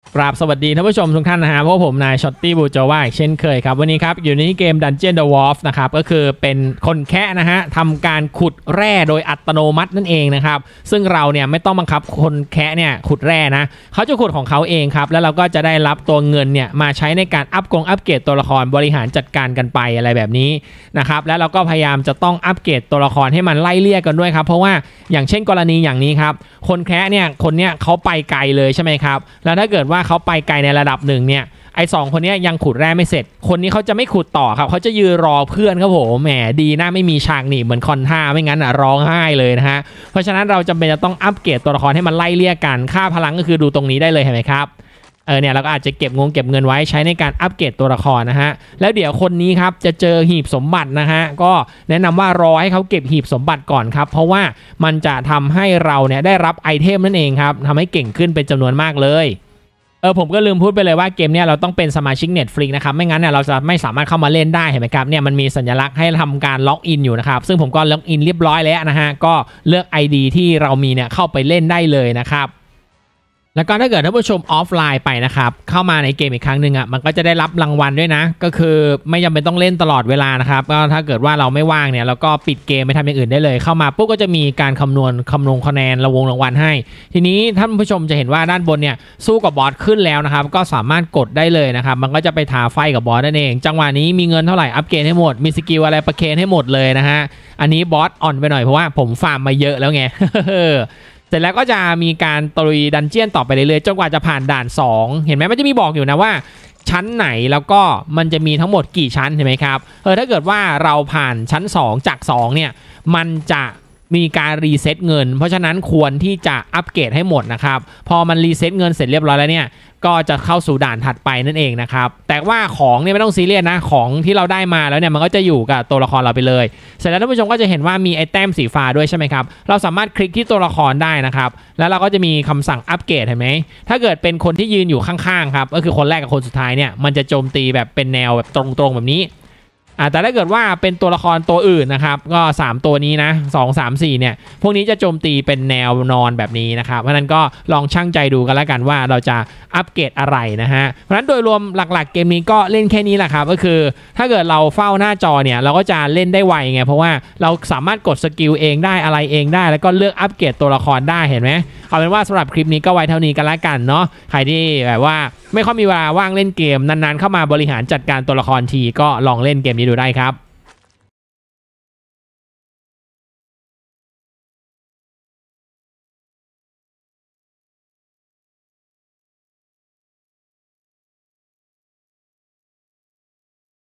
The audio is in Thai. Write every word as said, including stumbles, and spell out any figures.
กราบสวัสดีท่านผู้ชมทุกท่านนะฮะเพราะผมนายช็อตตี้บูโจว่าเช่นเคยครับวันนี้ครับอยู่ในเกม Dungeon the Wolf นะครับก็คือเป็นคนแคะนะฮะทำการขุดแร่โดยอัตโนมัตินั่นเองนะครับซึ่งเราเนี่ยไม่ต้องบังคับคนแคะเนี่ยขุดแร่นะเขาจะขุดของเขาเองครับแล้วเราก็จะได้รับตัวเงินเนี่ยมาใช้ในการอัพกงอัปเกรดตัวละครบริหารจัดการกันไปอะไรแบบนี้นะครับแล้วเราก็พยายามจะต้องอัปเกรดตัวละครให้มันไล่เลี่ยกันด้วยครับเพราะว่าอย่างเช่นกรณีอย่างนี้ครับคนแคะเนี่ยคนเนี้ยเขาไปไกลเลยใช่ไหมครับแล้วถ้าเกิดว่าเขาไปไกลในระดับหนึ่งเนี่ยไอ้สองคนนี้ยังขุดแร่ไม่เสร็จคนนี้เขาจะไม่ขุดต่อครับเขาจะยืนรอเพื่อนครับผมแหมดีนะไม่มีฉากหนีเหมือนคอนท่าไม่งั้นอ่ะร้องไห้เลยนะฮะเพราะฉะนั้นเราจำเป็นจะต้องอัปเกรดตัวละครให้มันไล่เลี่ยกันค่าพลังก็คือดูตรงนี้ได้เลยเห็นไหมครับเออเนี่ยเราก็อาจจะเก็บงงเก็บเงินไว้ใช้ในการอัปเกรดตัวละครนะฮะแล้วเดี๋ยวคนนี้ครับจะเจอหีบสมบัตินะฮะก็แนะนำว่ารอให้เขาเก็บหีบสมบัติก่อนครับเพราะว่ามันจะทำให้เราเนี่ยได้รับไอเทมนั่นเองครับทำให้เก่งขึ้นเป็นจำนวนมากเลยเออผมก็ลืมพูดไปเลยว่าเกมเนี้ยเราต้องเป็นสมาชิก Netflix นะครับไม่งั้นเนี่ยเราจะไม่สามารถเข้ามาเล่นได้เห็นไหมครับเนี่ยมันมีสัญลักษณ์ให้ทำการล็อกอินอยู่นะครับซึ่งผมก็ล็อกอินเรียบร้อยแล้วนะฮะก็เลือก ไอ ดี ที่เรามีเนี่ยเข้าไปเล่นได้เลยนะครับแล้วก็ถ้าเกิดท่านผู้ชมออฟไลน์ไปนะครับเข้ามาในเกมอีกครั้งหนึ่งอ่ะมันก็จะได้รับรางวัลด้วยนะก็คือไม่จำเป็นต้องเล่นตลอดเวลานะครับก็ถ้าเกิดว่าเราไม่ว่างเนี่ยเราก็ปิดเกมไปทำอย่างอื่นได้เลยเข้ามาปุ๊บก็จะมีการคำนวณคำนวณคะแนนระวงรางวัลให้ทีนี้ท่านผู้ชมจะเห็นว่าด้านบนเนี่ยสู้กับบอสขึ้นแล้วนะครับก็สามารถกดได้เลยนะครับมันก็จะไปท้าไฟกับบอสนั่นเองจังหวะนี้มีเงินเท่าไหร่อัปเกรดให้หมดมีสกิลอะไรประเคนให้หมดเลยนะฮะอันนี้บอสอ่อนไปหน่อยเพราะว่าผมฟาร์มมาเยอะแล้วไง เสร็จแล้วก็จะมีการตรุยดันเจียนต่อไปเรื่อยๆจนกว่าจะผ่านด่านสองเห็นไหมมันจะมีบอกอยู่นะว่าชั้นไหนแล้วก็มันจะมีทั้งหมดกี่ชั้นเห็นไหมครับเออถ้าเกิดว่าเราผ่านชั้นสองจากสองเนี่ยมันจะมีการรีเซ็ตเงินเพราะฉะนั้นควรที่จะอัปเกรดให้หมดนะครับพอมันรีเซ็ตเงินเสร็จเรียบร้อยแล้วเนี่ยก็จะเข้าสู่ด่านถัดไปนั่นเองนะครับแต่ว่าของเนี่ยไม่ต้องซีเรียสนะของที่เราได้มาแล้วเนี่ยมันก็จะอยู่กับตัวละครเราไปเลยเสร็จแล้วท่านผู้ชมก็จะเห็นว่ามีไอแต้มสีฟ้าด้วยใช่ไหมครับเราสามารถคลิกที่ตัวละครได้นะครับแล้วเราก็จะมีคำสั่งอัปเกรดเห็นไหมถ้าเกิดเป็นคนที่ยืนอยู่ข้างๆครับก็คือคนแรกกับคนสุดท้ายเนี่ยมันจะโจมตีแบบเป็นแนวแบบตรงๆแบบนี้แต่ถ้าเกิดว่าเป็นตัวละครตัวอื่นนะครับก็สามตัวนี้นะสอง สาม สี่เนี่ยพวกนี้จะโจมตีเป็นแนวนอนแบบนี้นะครับเพราะนั้นก็ลองชั่งใจดูกันแล้วกันว่าเราจะอัปเกรดอะไรนะฮะเพราะนั้นโดยรวมหลักๆเกมนี้ก็เล่นแค่นี้แหละครับก็คือถ้าเกิดเราเฝ้าหน้าจอเนี่ยเราก็จะเล่นได้ไวไงเพราะว่าเราสามารถกดสกิลเองได้อะไรเองได้แล้วก็เลือกอัปเกรดตัวละครได้เห็นไหมเอาเป็นว่าสำหรับคลิปนี้ก็ไว้เท่านี้กันแล้วกันเนาะใครที่แบบว่าไม่ค่อยมีเวลาว่างเล่นเกมนานๆเข้ามาบริหารจัดการตัวละครทีก็ลองเล่นเกมนี้ดูได้ครับ